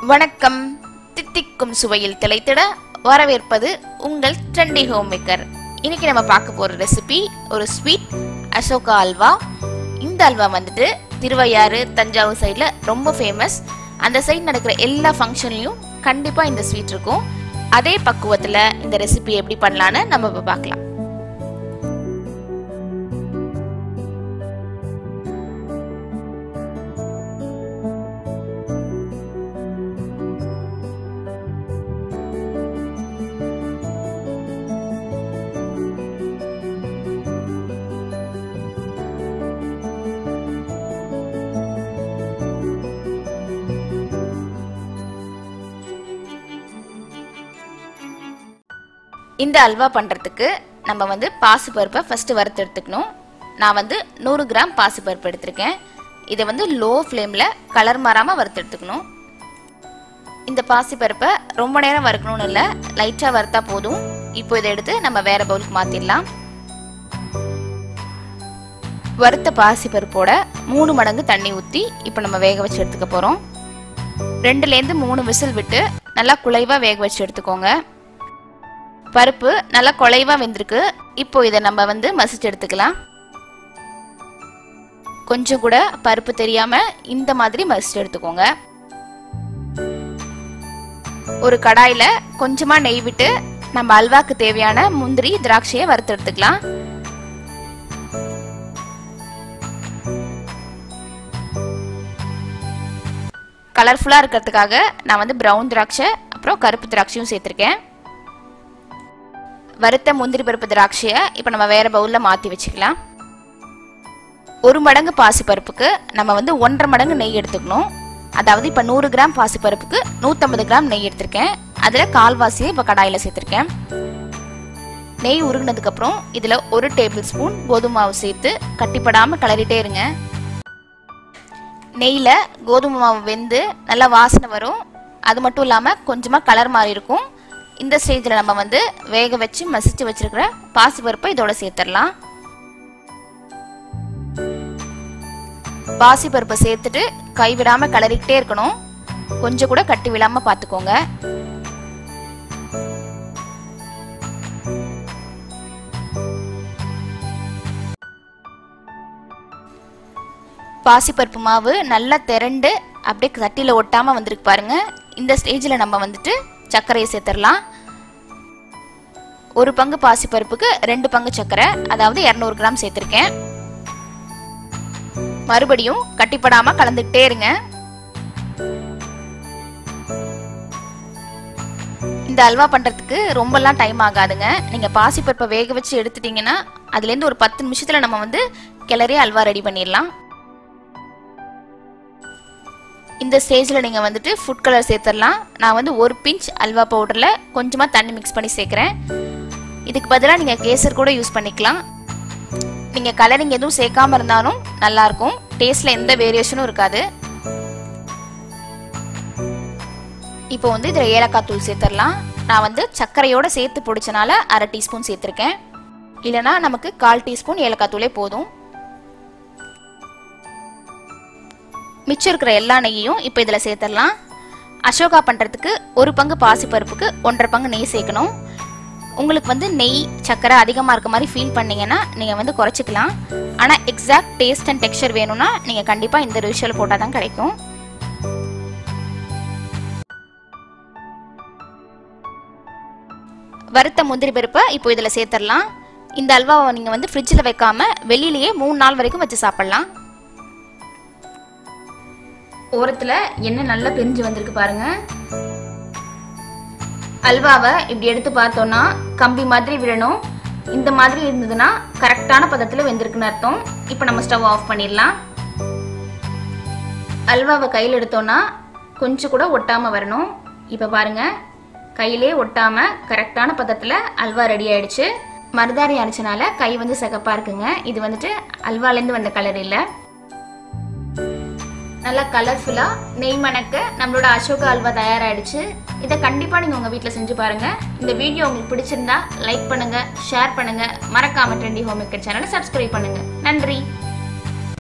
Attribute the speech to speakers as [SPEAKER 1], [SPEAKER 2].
[SPEAKER 1] வணக்கம். தித்திக்கும் சுவையில் திளைத்திட வரவேற்பது உங்கள் ட்ரெண்டி ஹோம் மேக்கர். இன்னைக்கு நம்ம பார்க்க போற ரெசிபி ஒரு ஸ்வீட் அசோகா அல்வா. இந்த அல்வா வந்துட்டு திருவையாறு தஞ்சாவூர் சைடில் ரொம்ப ஃபேமஸ். அந்த சைடு நடக்கிற எல்லா ஃபங்க்ஷன்லையும் கண்டிப்பாக இந்த ஸ்வீட் இருக்கும். அதே பக்குவத்தில் இந்த ரெசிபி எப்படி பண்ணலான்னு நம்ம இப்போ பார்க்கலாம். இந்த அல்வா பண்ணுறதுக்கு நம்ம வந்து பாசிப்பருப்பை ஃபஸ்ட்டு வறுத்து எடுத்துக்கணும். நான் வந்து 100 கிராம் பாசிப்பருப்பு எடுத்திருக்கேன். இதை வந்து லோ ஃப்ளேமில் கலர் மாறாமல் வறுத்து எடுத்துக்கணும். இந்த பாசிப்பருப்பை ரொம்ப நேரம் வறுக்கணும்னு இல்லை, லைட்டாக வறுத்தா போதும். இப்போ இதை எடுத்து நம்ம வேறு பவுலுக்கு மாற்றிடலாம். வறுத்த பாசிப்பருப்போட 3 மடங்கு தண்ணி ஊற்றி இப்போ நம்ம வேக வச்சு எடுத்துக்க போகிறோம். 2லேருந்து 3 விசில் விட்டு நல்லா குழைவாக வேக வச்சு எடுத்துக்கோங்க. பருப்பு நல்லா குழைவா வெந்திருக்கு. இப்போ இதை நம்ம வந்து மசிச்சு எடுத்துக்கலாம். கொஞ்சம் கூட பருப்பு தெரியாம இந்த மாதிரி மசிச்சு எடுத்துக்கோங்க. ஒரு கடாயில கொஞ்சமா நெய் விட்டு நம்ம அல்வாக்கு தேவையான முந்திரி திராட்சையை வறுத்து எடுத்துக்கலாம். கலர்ஃபுல்லா இருக்கிறதுக்காக நான் வந்து பிரவுன் திராட்சை அப்புறம் கருப்பு திராட்சையும் சேர்த்திருக்கேன். வறுத்த முந்திரி பருப்பு திராட்சையை இப்போ நம்ம வேற பவுலில் மாற்றி வச்சுக்கலாம். 1 மடங்கு பாசிப்பருப்புக்கு நம்ம வந்து 1.5 மடங்கு நெய் எடுத்துக்கணும். அதாவது இப்போ 100 கிராம் பாசிப்பருப்புக்கு 150 கிராம் நெய் எடுத்திருக்கேன். அதில் கால்வாசியை இப்போ கடாயில் சேர்த்துருக்கேன். நெய் உருகினதுக்கப்புறம் இதில் 1 டேபிள் ஸ்பூன் கோதுமை மாவு சேர்த்து கட்டிப்படாமல் கிளறிட்டே இருங்க. நெய்யில் கோதுமை மாவு வெந்து நல்லா வாசனை வரும். அது மட்டும் இல்லாமல் கொஞ்சமாக கலர் மாறி இருக்கும். இந்த ஸ்டேஜில் நம்ம வந்து வேக வச்சு மசிச்சு வச்சிருக்கிற பாசிப்பருப்பை இதோட சேர்த்துடலாம். பாசிப்பருப்பை சேர்த்துட்டு கைவிடாம கிளறிக்கிட்டே இருக்கணும். கொஞ்சம் கூட கட்டி விடாம பார்த்துக்கோங்க. பாசிப்பருப்பு மாவு நல்லா திரண்டு அப்படியே தட்டில ஒட்டாம வந்திருக்கு பாருங்க. இந்த ஸ்டேஜில் நம்ம வந்துட்டு சர்க்கரையை சேர்த்துடலாம். 1 பங்கு பாசிப்பருப்புக்கு 2 பங்கு சர்க்கரை, அதாவது 200 கிராம் சேர்த்திருக்கேன். மறுபடியும் கட்டிப்படாம கலந்துக்கிட்டே இருங்க. இந்த அல்வா பண்றதுக்கு ரொம்பலாம் டைம் ஆகாதுங்க. நீங்க பாசிப்பருப்பை வேக வச்சு எடுத்துட்டீங்கன்னா அதுலேருந்து ஒரு 10 நிமிஷத்துல நம்ம வந்து கிளறி அல்வா ரெடி பண்ணிடலாம். இந்த ஸ்டேஜில் நீங்கள் வந்துட்டு ஃபுட் கலர் சேர்த்துடலாம். நான் வந்து 1 பிஞ்ச் அல்வா பவுடரில் கொஞ்சமாக தண்ணி மிக்ஸ் பண்ணி சேர்க்குறேன். இதுக்கு பதிலாக நீங்கள் கேசர் கூட யூஸ் பண்ணிக்கலாம். நீங்கள் கலரிங் எதுவும் சேர்க்காம இருந்தாலும் நல்லாயிருக்கும். டேஸ்ட்டில் எந்த வேரியேஷனும் இருக்காது. இப்போ வந்து இதில் ஏலக்காய் தூள் சேர்த்துடலாம். நான் வந்து சர்க்கரையோடு சேர்த்து பிடிச்சனால 1/2 டீஸ்பூன் சேர்த்துருக்கேன். இல்லைனா நமக்கு 1/4 டீஸ்பூன் ஏலக்காய் தூளே போதும். மிச்சம் இருக்கிற எல்லா நெய்யையும் இப்போ இதில் சேர்த்துடலாம். அசோகா பண்ணுறதுக்கு 1 பங்கு பாசிப்பருப்புக்கு 1.5 பங்கு நெய் சேர்க்கணும். உங்களுக்கு வந்து நெய் சர்க்கரை அதிகமாக இருக்க மாதிரி ஃபீல் பண்ணிங்கன்னா நீங்கள் வந்து குறைச்சிக்கலாம். ஆனால் எக்ஸாக்ட் டேஸ்ட் அண்ட் டெக்ஸ்சர் வேணும்னா நீங்கள் கண்டிப்பாக இந்த ரேஷியோவில் போட்டால் தான் கிடைக்கும். வறுத்த முந்திரி பருப்பை இப்போ இதில் சேர்த்துடலாம். இந்த அல்வாவை நீங்கள் வந்து ஃப்ரிட்ஜில் வைக்காம வெளியிலேயே 3 நாள் வரைக்கும் வச்சு சாப்பிட்லாம். ஓரத்தில் எண்ணெய் நல்லா பிரிஞ்சு வந்திருக்கு பாருங்க. அல்வாவை இப்படி எடுத்து பார்த்தோம்னா கம்பி மாதிரி விழணும். இந்த மாதிரி இருந்ததுன்னா கரெக்டான பதத்தில் வெந்திருக்குன்னு அர்த்தம். இப்போ நம்ம ஸ்டவ் ஆஃப் பண்ணிடலாம். அல்வாவை கையில் எடுத்தோம்னா கொஞ்சம் கூட ஒட்டாம வரணும். இப்போ பாருங்க, கையிலே ஒட்டாம கரெக்டான பதத்தில் அல்வா ரெடி ஆயிடுச்சு. மருதாணி அரைச்சனால கை வந்து சிகப்பா இருக்குங்க. இது வந்துட்டு அல்வாலேருந்து வந்த கலர் இல்லை. நல்லா கலர்ஃபுல்லா நெய் மணக்க நம்மளோட அசோகா அல்வா தயாராகிடுச்சு. இதை கண்டிப்பா நீங்க உங்க வீட்டில் செஞ்சு பாருங்க. இந்த வீடியோ உங்களுக்கு பிடிச்சிருந்தா லைக் பண்ணுங்க, ஷேர் பண்ணுங்க, மறக்காம ட்ரெண்டி ஹோம் மேக்கர் சேனலை சப்ஸ்கிரைப் பண்ணுங்க. நன்றி.